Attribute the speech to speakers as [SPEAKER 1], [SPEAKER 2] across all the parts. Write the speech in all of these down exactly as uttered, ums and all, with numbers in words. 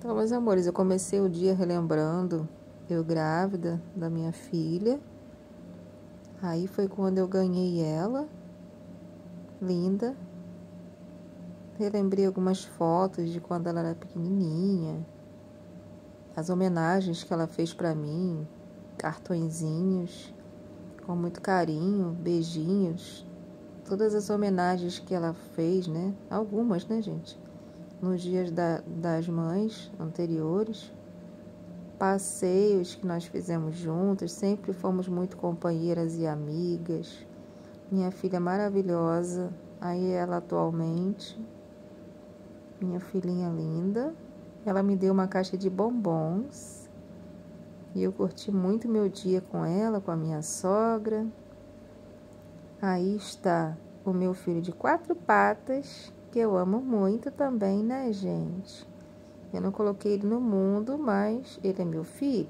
[SPEAKER 1] Então, meus amores, eu comecei o dia relembrando eu grávida da minha filha. Aí foi quando eu ganhei ela, linda. Relembrei algumas fotos de quando ela era pequenininha, as homenagens que ela fez pra mim, cartõezinhos com muito carinho, beijinhos, todas as homenagens que ela fez, né? Algumas, né, gente? Nos dias da, das mães anteriores, passeios que nós fizemos juntas, sempre fomos muito companheiras e amigas. Minha filha maravilhosa, aí ela atualmente, minha filhinha linda, ela me deu uma caixa de bombons e eu curti muito meu dia com ela, com a minha sogra. Aí está o meu filho de quatro patas, que eu amo muito também, né, gente? Eu não coloquei ele no mundo, mas ele é meu filho.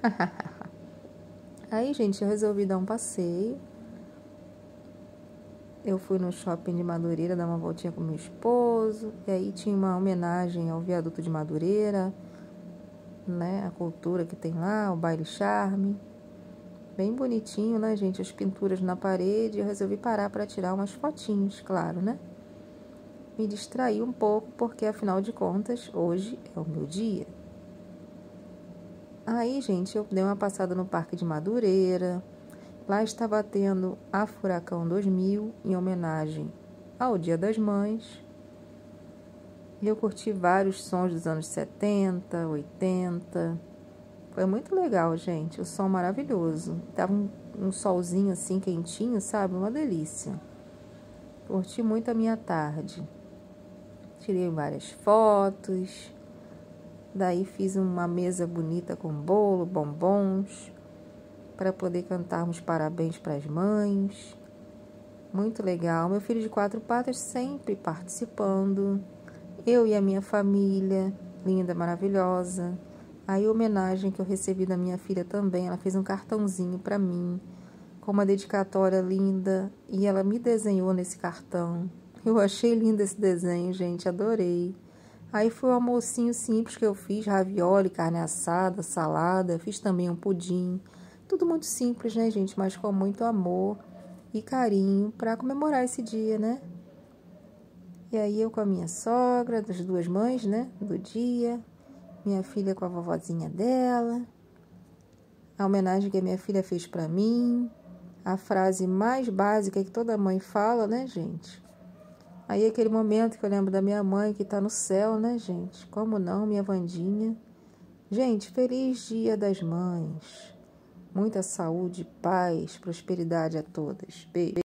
[SPEAKER 1] Aí, gente, eu resolvi dar um passeio. Eu fui no shopping de Madureira dar uma voltinha com meu esposo. E aí tinha uma homenagem ao viaduto de Madureira, né? A cultura que tem lá, o baile charme. Bem bonitinho, né, gente? As pinturas na parede. Eu resolvi parar para tirar umas fotinhos, claro, né? Me distraí um pouco, porque afinal de contas, hoje é o meu dia. Aí, gente, eu dei uma passada no Parque de Madureira. Lá estava tendo a Furacão dois mil, em homenagem ao Dia das Mães. E eu curti vários sons dos anos setenta, oitenta. Foi muito legal, gente. O som maravilhoso. Tava um, um solzinho assim, quentinho, sabe? Uma delícia. Curti muito a minha tarde. Tirei várias fotos. Daí fiz uma mesa bonita com bolo, bombons, para poder cantarmos parabéns para as mães. Muito legal. Meu filho de quatro patas sempre participando. Eu e a minha família, linda, maravilhosa. Aí a homenagem que eu recebi da minha filha também, ela fez um cartãozinho para mim, com uma dedicatória linda, e ela me desenhou nesse cartão. Eu achei lindo esse desenho, gente, adorei. Aí foi um almocinho simples que eu fiz, ravioli, carne assada, salada, fiz também um pudim. Tudo muito simples, né, gente, mas com muito amor e carinho para comemorar esse dia, né? E aí eu com a minha sogra, das duas mães, né, do dia, minha filha com a vovozinha dela, a homenagem que a minha filha fez para mim, a frase mais básica que toda mãe fala, né, gente? Aí aquele momento que eu lembro da minha mãe que tá no céu, né, gente? Como não, minha Wandinha? Gente, feliz Dia das Mães. Muita saúde, paz, prosperidade a todas. Beijo.